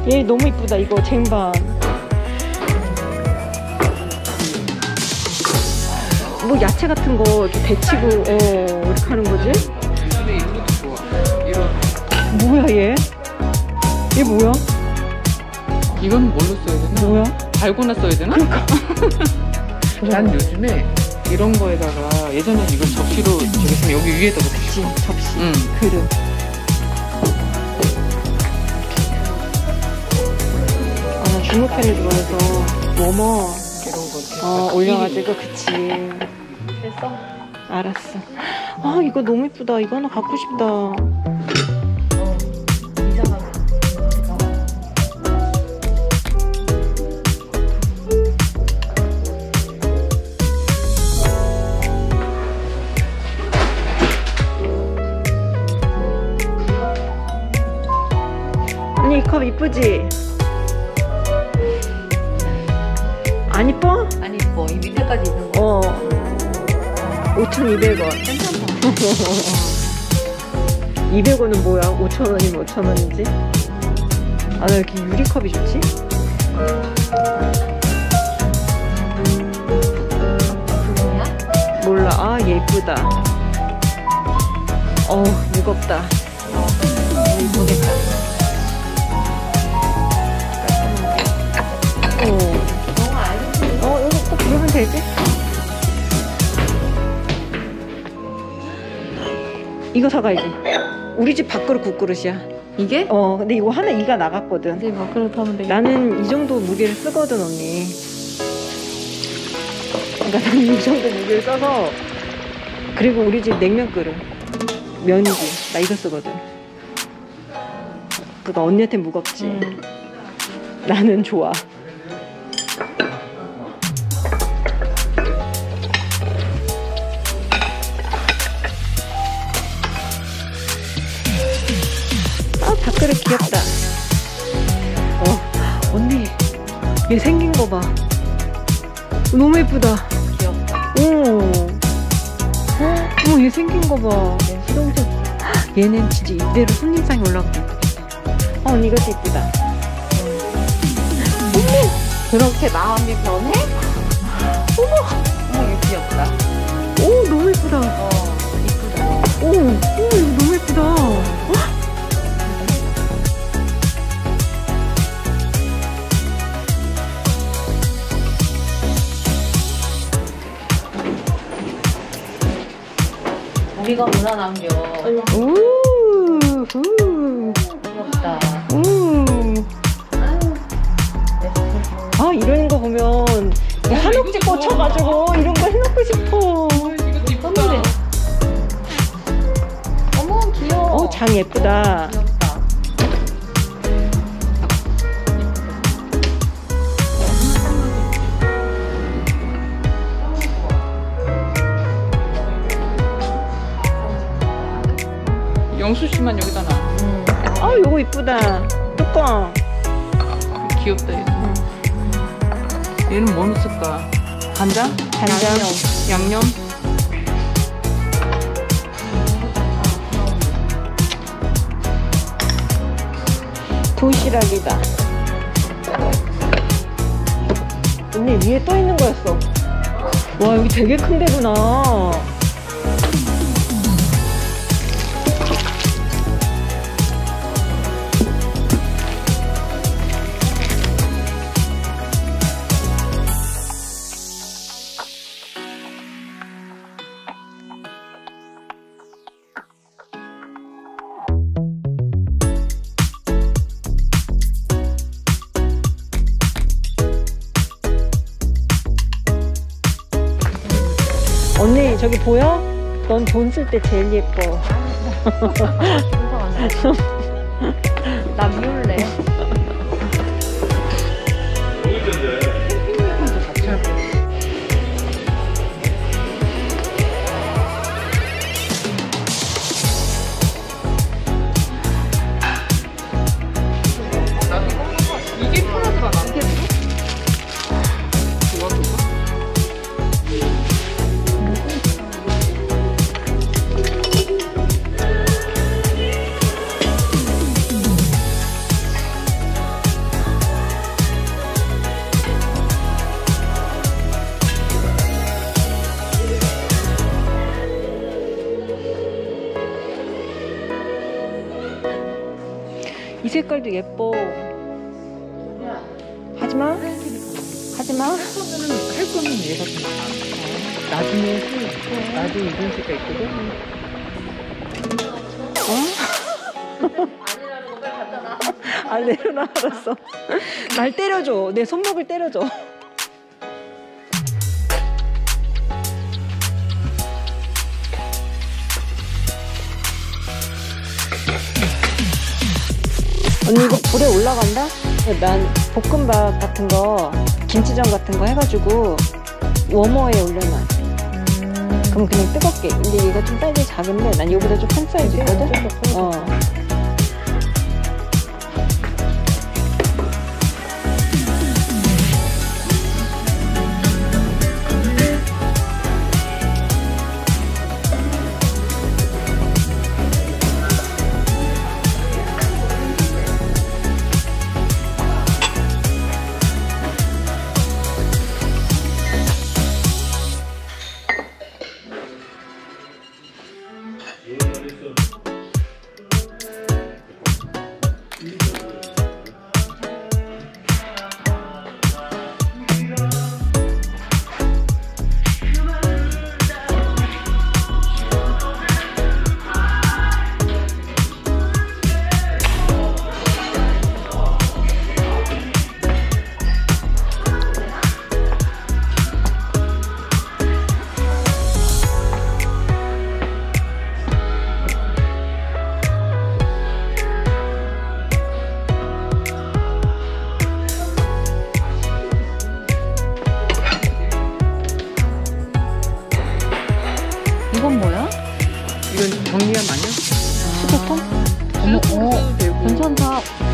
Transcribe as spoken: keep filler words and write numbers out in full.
얘 너무 이쁘다. 이거 쟁반. 뭐 야채 같은 거 이렇게 데치고 어 이렇게 하는 거지? 근데 이것도 좋아. 이런. 뭐야 얘? 얘 뭐야? 이건 뭘로 써야 되나? 뭐야? 달고나 써야 되나? 그러니까. 난 요즘에 이런 거에다가 예전에 이걸 접시로 저기서 여기 위에다가 접시, 접시, 응. 그릇. 아, 나 주먹팬을 좋아해서 워머 이런 거 이렇게 어 딱 올려가지고 그치. 됐어? 알았어. 아 이거 너무 이쁘다. 이거 하나 갖고 싶다. 어. 이상하게. 언니 이 컵 이쁘지? 안 이뻐? 아니 뭐 이 밑에까지 있는 거. 어. 오천이백 원. 괜찮다. 이백 원은 뭐야? 오천 원이면 오천 원이지? 아, 나 왜 이렇게 유리컵이 좋지? 그거야? 몰라. 아, 예쁘다. 어우, 무겁다. 어. 이쁘겠다. 어, 너무 알겠지? 어, 이거 꼭 부르면 되지? 이거 사가야지. 우리 집 밥그릇 국그릇이야. 이게? 어, 근데 이거 하나 이가 나갔거든. 이제 뭐 그렇다면 되겠다. 나는 이 정도 무게를 쓰거든, 언니. 그러니까 나는 이 정도 무게를 써서. 그리고 우리 집 냉면 그릇. 면이지. 나 이거 쓰거든. 그러니까 언니한테 무겁지. 음. 나는 좋아. 아, 밥그릇 귀엽다. 어, 언니, 얘 생긴 거 봐. 너무 예쁘다. 귀엽다. 오, 어머, 얘 생긴 거 봐. 수동적. 얘는 진짜 이대로 손님상에 올라가면 예쁘겠다. 어, 언니 이것도 예쁘다. 어머, 그렇게 마음이 변해? 어머, 어머 이거 귀엽다. 오, 너무 예쁘다. 어 이쁘다. 오, 오, 이거 너무 예쁘다. 우리가 문화 남겨. 오, 후, 귀엽다. 오. 아, 이런 거 보면 한옥집 꽂혀가지고 이런 거 해놓고 싶어. 이것도 이쁘다. 어머 귀여워. 어, 장 예쁘다. 귀엽다. 영수 씨만 여기다 놔. 음. 아, 요거 이쁘다. 뚜껑. 귀엽다 얘는. 얘는 뭐 넣었을까? 간장? 간장. 양념? 도시락이다. 언니 위에 떠 있는 거였어. 와, 여기 되게 큰 데구나. 언니 저기 보여? 넌 돈 쓸 때 제일 예뻐. 나 미울래. 같이 할 거야. 이게 편하더라 나한테. 좋아 좋아. 색깔도 예뻐. 하지마. 하지마. 할 거면 얘가 좀 나아. 나중에 또 나도 이런 색깔 있거든. 어? 아니라는 거 빨리 갖다 놔. 아, 내려놔. 알았어. 날 때려줘. 내 손목을 때려줘. 언니 이거 불에 올라간다? 난 볶음밥 같은 거, 김치전 같은 거 해가지고 워머에 올려놔. 음. 그럼 그냥 뜨겁게. 근데 얘가 좀 사이즈 작은데 난 이거보다 좀 큰 사이즈 있거든? 어. 이건 뭐야? 이건 정리함 아니야? 수도통? 어머, 어, 되고. 괜찮다.